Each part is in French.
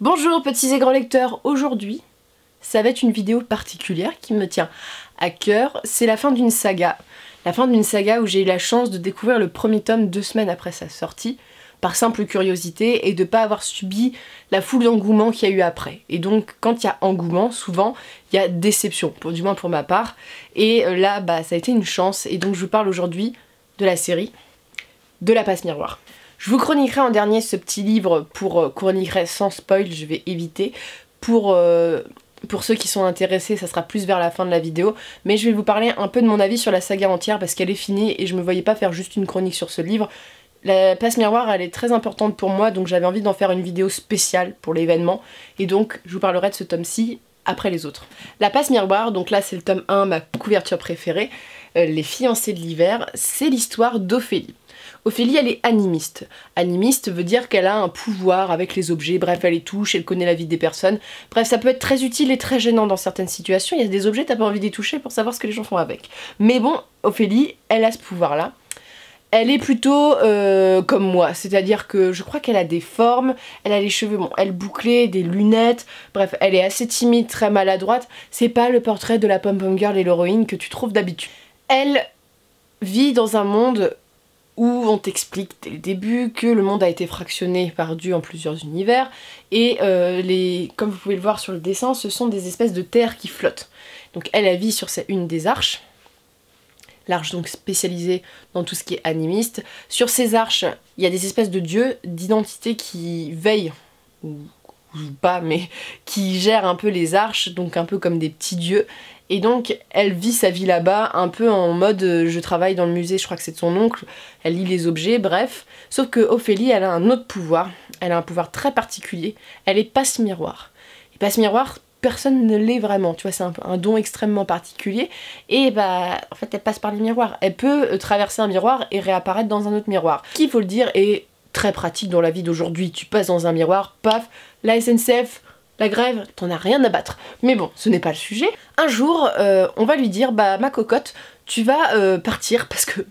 Bonjour petits et grands lecteurs, aujourd'hui ça va être une vidéo particulière qui me tient à cœur. C'est la fin d'une saga. La fin d'une saga où j'ai eu la chance de découvrir le premier tome 2 semaines après sa sortie, par simple curiosité, et de pas avoir subi la foule d'engouement qu'il y a eu après. Et donc quand il y a engouement, souvent il y a déception, du moins pour ma part. Et là ça a été une chance, et donc je vous parle aujourd'hui de la série de la passe miroir. Je vous chroniquerai en dernier ce petit livre chroniquerai sans spoil, je vais éviter. Pour ceux qui sont intéressés, ça sera plus vers la fin de la vidéo, mais je vais vous parler un peu de mon avis sur la saga entière parce qu'elle est finie et je me voyais pas faire juste une chronique sur ce livre. La passe miroir, elle est très importante pour moi, donc j'avais envie d'en faire une vidéo spéciale pour l'événement, et donc je vous parlerai de ce tome-ci après les autres. La passe miroir, donc là c'est le tome 1, ma couverture préférée, Les fiancés de l'hiver, c'est l'histoire d'Ophélie. Ophélie, elle est animiste. Animiste veut dire qu'elle a un pouvoir avec les objets, bref, elle les touche, elle connaît la vie des personnes. Bref, ça peut être très utile et très gênant dans certaines situations. Il y a des objets, t'as pas envie d'y toucher pour savoir ce que les gens font avec. Mais bon, Ophélie, elle a ce pouvoir-là. Elle est plutôt comme moi, c'est-à-dire que je crois qu'elle a des formes, elle a les cheveux, bon, elle bouclée, des lunettes, bref, elle est assez timide, très maladroite. C'est pas le portrait de la pom-pom girl et l'héroïne que tu trouves d'habitude. Elle vit dans un monde où on t'explique dès le début que le monde a été fractionné par Dieu en plusieurs univers, et comme vous pouvez le voir sur le dessin, ce sont des espèces de terres qui flottent. Donc elle vit sur une des arches, l'arche donc spécialisée dans tout ce qui est animiste. Sur ces arches, il y a des espèces de dieux, d'identités qui veillent, ou pas, mais qui gèrent un peu les arches, donc un peu comme des petits dieux. Et donc elle vit sa vie là-bas un peu en mode je travaille dans le musée, je crois que c'est de son oncle, elle lit les objets, bref. Sauf que Ophélie, elle a un autre pouvoir, elle a un pouvoir très particulier, elle est passe-miroir. Et passe-miroir, personne ne l'est vraiment, tu vois, c'est un don extrêmement particulier. Et en fait elle passe par les miroirs, elle peut traverser un miroir et réapparaître dans un autre miroir. Ce qu'il faut le dire est très pratique dans la vie d'aujourd'hui, tu passes dans un miroir, paf, la SNCF, la grève, t'en as rien à battre. Mais bon, ce n'est pas le sujet. Un jour, on va lui dire, ma cocotte, tu vas partir parce que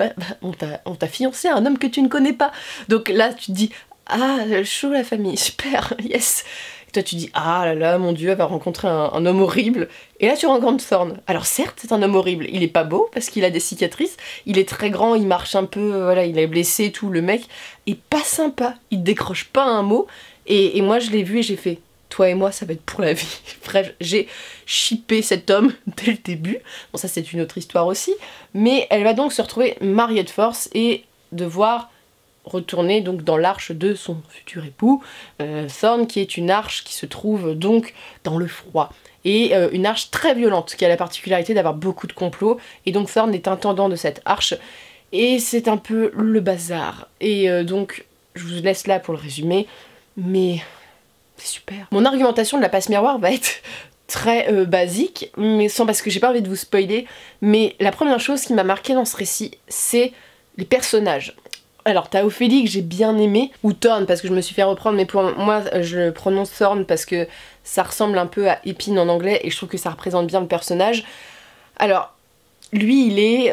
on t'a fiancé à un homme que tu ne connais pas. Donc là, tu te dis, ah, chaud la famille, super, yes. Et toi tu dis, ah là là, mon dieu, elle va rencontrer un homme horrible. Et là tu rencontres Thorn. Alors certes, c'est un homme horrible, il est pas beau parce qu'il a des cicatrices, il est très grand, il marche un peu, voilà, il est blessé, tout, le mec est pas sympa, il décroche pas un mot. Et moi je l'ai vu et j'ai fait, toi et moi ça va être pour la vie. Bref, j'ai shippé cet homme dès le début. Bon, ça c'est une autre histoire aussi. Mais elle va donc se retrouver mariée de force et devoir retourner donc dans l'arche de son futur époux, Thorn, qui est une arche qui se trouve donc dans le froid. Et une arche très violente, qui a la particularité d'avoir beaucoup de complots. Et donc Thorn est intendant de cette arche. Et c'est un peu le bazar. Et donc, je vous laisse là pour le résumer. Mais c'est super. Mon argumentation de la passe miroir va être très basique, mais sans, parce que j'ai pas envie de vous spoiler. Mais la première chose qui m'a marqué dans ce récit, c'est les personnages. Alors t'as Ophélie que j'ai bien aimé, ou Thorn parce que je me suis fait reprendre, mais pour moi je prononce Thorn parce que ça ressemble un peu à Épine en anglais et je trouve que ça représente bien le personnage. Alors lui il est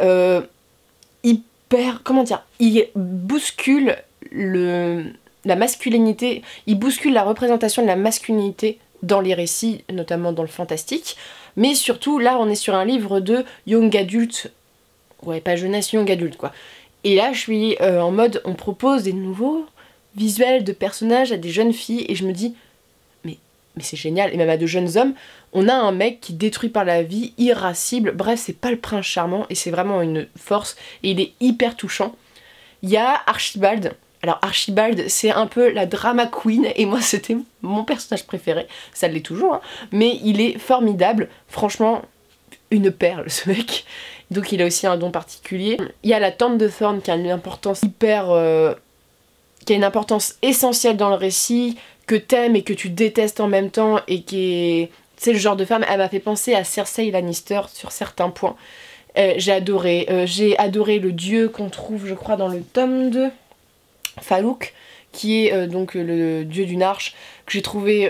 hyper, comment dire, il bouscule la masculinité, il bouscule la représentation de la masculinité dans les récits, notamment dans le fantastique, mais surtout là on est sur un livre de young adult, ouais pas jeunesse, young adulte quoi. Et là je suis en mode on propose des nouveaux visuels de personnages à des jeunes filles et je me dis mais c'est génial, et même à de jeunes hommes, on a un mec qui détruit par la vie, irascible, bref c'est pas le prince charmant et c'est vraiment une force et il est hyper touchant. Il y a Archibald. Alors Archibald c'est un peu la drama queen et moi c'était mon personnage préféré, ça l'est toujours hein, mais il est formidable, franchement une perle ce mec. Donc il a aussi un don particulier. Il y a la tante de Thorn qui a une importance hyper... qui a une importance essentielle dans le récit, que t'aimes et que tu détestes en même temps, et qui est... C'est le genre de femme, elle m'a fait penser à Cersei Lannister sur certains points. J'ai adoré le dieu qu'on trouve je crois dans le tome 2, Faluk, qui est donc le dieu d'une arche, que j'ai trouvé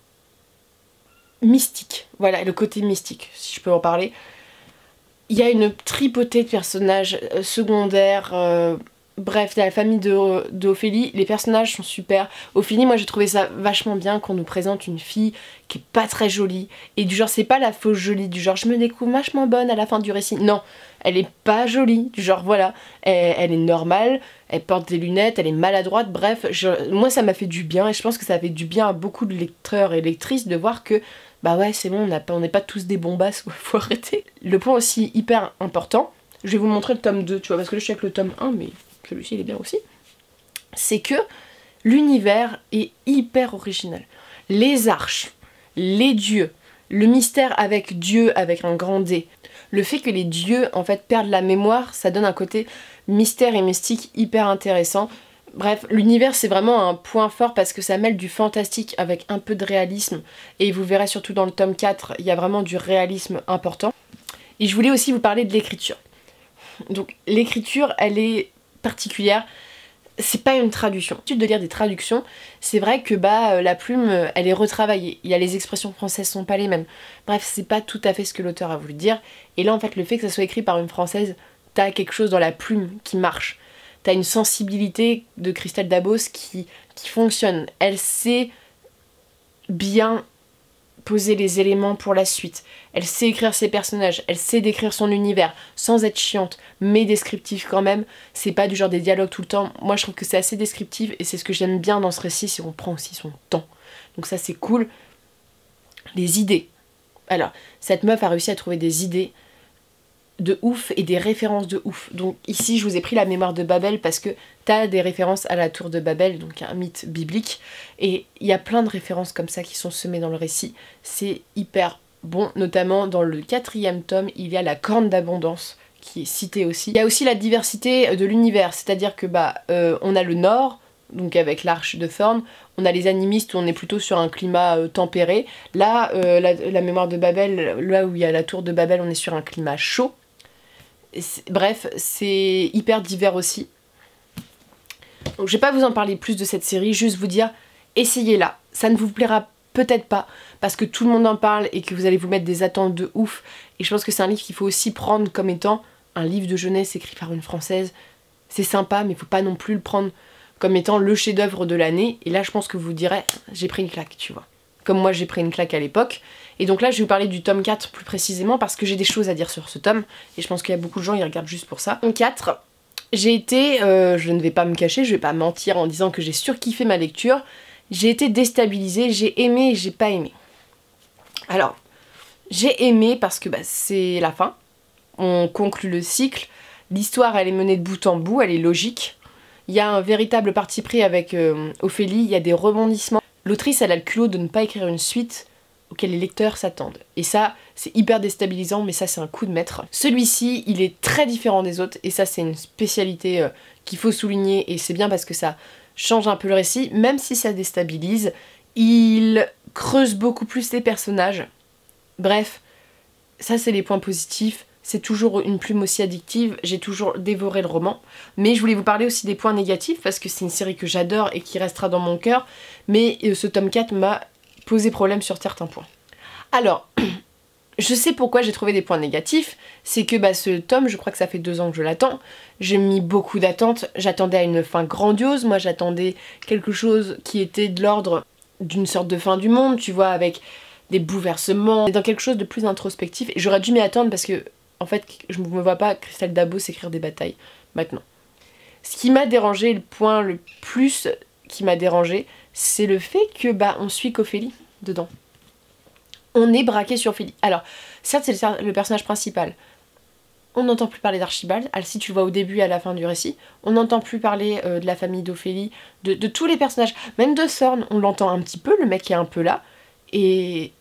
mystique. Voilà, le côté mystique, si je peux en parler. Il y a une tripotée de personnages secondaires, Bref, la famille de Ophélie, les personnages sont super. Ophélie, moi j'ai trouvé ça vachement bien qu'on nous présente une fille qui est pas très jolie. Et du genre, c'est pas la fausse jolie, du genre je me découvre vachement bonne à la fin du récit. Non, elle est pas jolie, du genre voilà, elle est normale, elle porte des lunettes, elle est maladroite, bref, moi ça m'a fait du bien et je pense que ça fait du bien à beaucoup de lecteurs et lectrices de voir que bah ouais c'est bon, on n'est pas tous des bombasses, faut arrêter. Le point aussi hyper important, je vais vous montrer le tome 2, tu vois, parce que là je suis avec le tome 1, mais celui-ci il est bien aussi, c'est que l'univers est hyper original. Les arches, les dieux, le mystère avec Dieu avec un grand D, le fait que les dieux en fait perdent la mémoire, ça donne un côté mystère et mystique hyper intéressant. Bref, l'univers c'est vraiment un point fort parce que ça mêle du fantastique avec un peu de réalisme et vous verrez surtout dans le tome 4, il y a vraiment du réalisme important. Et je voulais aussi vous parler de l'écriture. Donc l'écriture elle est particulière, c'est pas une traduction. L'habitude de lire des traductions, c'est vrai que la plume elle est retravaillée, il y a les expressions françaises sont pas les mêmes. Bref, c'est pas tout à fait ce que l'auteur a voulu dire. Et là en fait le fait que ça soit écrit par une française, t'as quelque chose dans la plume qui marche. T'as une sensibilité de Christelle Dabos qui fonctionne. Elle sait bien poser les éléments pour la suite. Elle sait écrire ses personnages, elle sait décrire son univers sans être chiante, mais descriptif quand même. C'est pas du genre des dialogues tout le temps. Moi je trouve que c'est assez descriptif et c'est ce que j'aime bien dans ce récit, c'est qu'on prend aussi son temps. Donc ça c'est cool. Les idées. Alors, cette meuf a réussi à trouver des idées de ouf et des références de ouf. Donc ici je vous ai pris la mémoire de Babel parce que t'as des références à la tour de Babel, donc un mythe biblique, et il y a plein de références comme ça qui sont semées dans le récit. C'est hyper bon, notamment dans le 4e tome, il y a la corne d'abondance qui est citée aussi. Il y a aussi la diversité de l'univers, c'est-à-dire que on a le nord, donc avec l'arche de Thorn, on a les animistes où on est plutôt sur un climat tempéré. Là, la mémoire de Babel, là où il y a la tour de Babel, on est sur un climat chaud. Bref, c'est hyper divers aussi. Donc je vais pas vous en parler plus de cette série, juste vous dire, essayez-la. Ça ne vous plaira peut-être pas, parce que tout le monde en parle et que vous allez vous mettre des attentes de ouf. Et je pense que c'est un livre qu'il faut aussi prendre comme étant un livre de jeunesse écrit par une française. C'est sympa, mais il faut pas non plus le prendre comme étant le chef-d'œuvre de l'année. Et là, je pense que vous direz, j'ai pris une claque, tu vois. Comme moi, j'ai pris une claque à l'époque. Et donc là, je vais vous parler du tome 4 plus précisément parce que j'ai des choses à dire sur ce tome. Et je pense qu'il y a beaucoup de gens qui regardent juste pour ça. Tome 4, j'ai été, je ne vais pas me cacher, je vais pas mentir en disant que j'ai surkiffé ma lecture. J'ai été déstabilisée, j'ai aimé et j'ai pas aimé. Alors, j'ai aimé parce que c'est la fin. On conclut le cycle. L'histoire, elle est menée de bout en bout, elle est logique. Il y a un véritable parti pris avec Ophélie, il y a des rebondissements. L'autrice, elle a le culot de ne pas écrire une suite auquel les lecteurs s'attendent. Et ça, c'est hyper déstabilisant, mais ça, c'est un coup de maître. Celui-ci, il est très différent des autres, et ça, c'est une spécialité qu'il faut souligner, et c'est bien parce que ça change un peu le récit, même si ça déstabilise. Il creuse beaucoup plus les personnages. Bref, ça, c'est les points positifs. C'est toujours une plume aussi addictive, j'ai toujours dévoré le roman. Mais je voulais vous parler aussi des points négatifs, parce que c'est une série que j'adore et qui restera dans mon cœur. Mais ce tome 4 m'a posé problème sur certains points. Alors, je sais pourquoi j'ai trouvé des points négatifs. C'est que ce tome, je crois que ça fait 2 ans que je l'attends. J'ai mis beaucoup d'attentes, j'attendais à une fin grandiose. Moi j'attendais quelque chose qui était de l'ordre d'une sorte de fin du monde, tu vois, avec des bouleversements, dans quelque chose de plus introspectif. Et j'aurais dû m'y attendre parce que en fait, je ne me vois pas Christelle Dabos écrire des batailles maintenant. Ce qui m'a dérangé, le point le plus qui m'a dérangé, c'est le fait que on suit qu'Ophélie dedans. On est braqué sur Ophélie. Alors, certes, c'est le personnage principal. On n'entend plus parler d'Archibald. Si tu le vois au début et à la fin du récit, on n'entend plus parler de la famille d'Ophélie, de tous les personnages. Même de Thorn, on l'entend un petit peu, le mec est un peu là. Et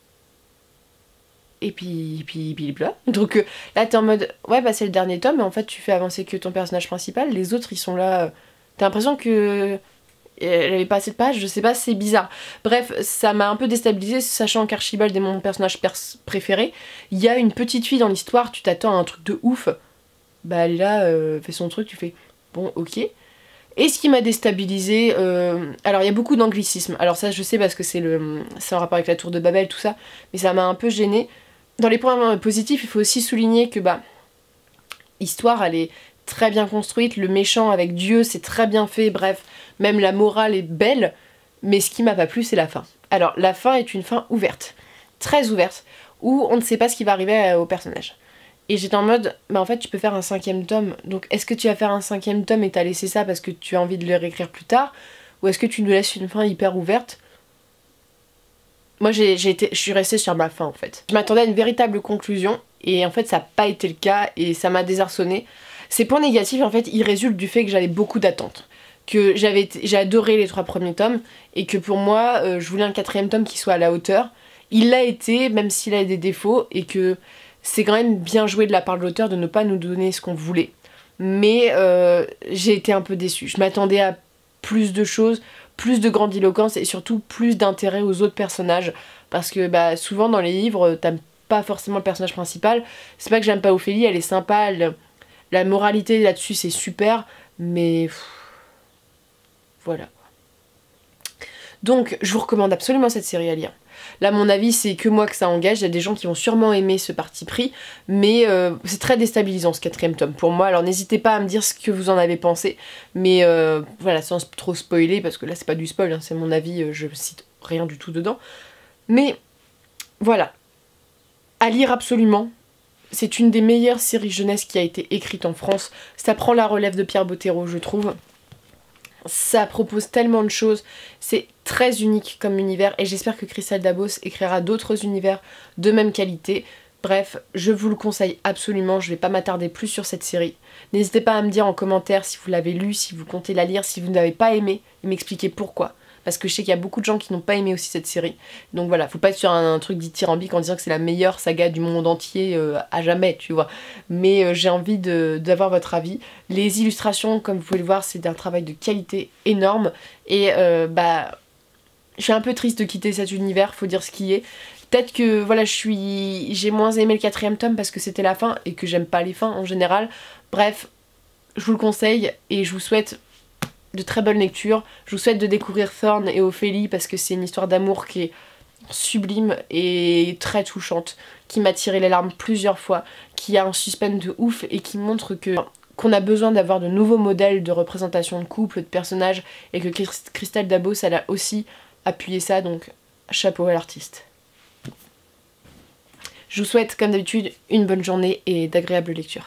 puis là. Donc là t'es en mode ouais c'est le dernier tome mais en fait tu fais avancer que ton personnage principal, les autres ils sont là, t'as l'impression que elle avait pas assez de pages, je sais pas, c'est bizarre. Bref, ça m'a un peu déstabilisée, sachant qu'Archibald est mon personnage préféré. Il y a une petite fille dans l'histoire, tu t'attends à un truc de ouf, elle est là, fait son truc, tu fais bon ok. Et ce qui m'a déstabilisée, alors il y a beaucoup d'anglicismes, alors ça je sais parce que c'est en rapport avec la tour de Babel, tout ça, mais ça m'a un peu gênée. Dans les points positifs, il faut aussi souligner que histoire, elle est très bien construite, le méchant avec Dieu c'est très bien fait, bref, même la morale est belle, mais ce qui m'a pas plu c'est la fin. Alors la fin est une fin ouverte, très ouverte, où on ne sait pas ce qui va arriver au personnage. Et j'étais en mode, bah en fait tu peux faire un 5e tome, donc est-ce que tu vas faire un 5e tome et t'as laissé ça parce que tu as envie de le réécrire plus tard, ou est-ce que tu nous laisses une fin hyper ouverte? Moi je suis restée sur ma fin en fait. Je m'attendais à une véritable conclusion, et en fait ça n'a pas été le cas, et ça m'a désarçonnée. Ces points négatifs en fait ils résultent du fait que j'avais beaucoup d'attentes. Que j'ai adoré les 3 premiers tomes, et que pour moi je voulais un 4e tome qui soit à la hauteur. Il l'a été, même s'il a des défauts, et que c'est quand même bien joué de la part de l'auteur de ne pas nous donner ce qu'on voulait. Mais j'ai été un peu déçue. Je m'attendais à plus de choses, plus de grandiloquence et surtout plus d'intérêt aux autres personnages. Parce que bah, souvent dans les livres, t'aimes pas forcément le personnage principal. C'est pas que j'aime pas Ophélie, elle est sympa, la moralité là-dessus c'est super, mais voilà. Donc je vous recommande absolument cette série à lire. Là mon avis c'est que moi que ça engage, il y a des gens qui vont sûrement aimer ce parti pris, mais c'est très déstabilisant ce 4e tome pour moi, alors n'hésitez pas à me dire ce que vous en avez pensé, mais voilà, sans trop spoiler, parce que là c'est pas du spoil, hein, c'est mon avis, je cite rien du tout dedans, mais voilà, à lire absolument. C'est une des meilleures séries jeunesse qui a été écrite en France, ça prend la relève de Pierre Bottero je trouve. Ça propose tellement de choses, c'est très unique comme univers, et j'espère que Christelle Dabos écrira d'autres univers de même qualité. Bref, je vous le conseille absolument, je vais pas m'attarder plus sur cette série. N'hésitez pas à me dire en commentaire si vous l'avez lu, si vous comptez la lire, si vous n'avez pas aimé, et m'expliquer pourquoi. Parce que je sais qu'il y a beaucoup de gens qui n'ont pas aimé aussi cette série. Donc voilà, faut pas être sur un truc dithyrambique en disant que c'est la meilleure saga du monde entier à jamais, tu vois. Mais j'ai envie d'avoir votre avis. Les illustrations, comme vous pouvez le voir, c'est d'un travail de qualité énorme. Et bah, je suis un peu triste de quitter cet univers, faut dire ce qui est. Peut-être que voilà, j'ai moins aimé le 4e tome parce que c'était la fin et que j'aime pas les fins en général. Bref, je vous le conseille et je vous souhaite de très bonnes lectures. Je vous souhaite de découvrir Thorn et Ophélie parce que c'est une histoire d'amour qui est sublime et très touchante, qui m'a tiré les larmes plusieurs fois, qui a un suspense de ouf et qui montre qu'on a besoin d'avoir de nouveaux modèles de représentation de couple, de personnages, et que Christelle Dabos elle a aussi appuyé ça, donc chapeau à l'artiste. Je vous souhaite comme d'habitude une bonne journée et d'agréables lectures.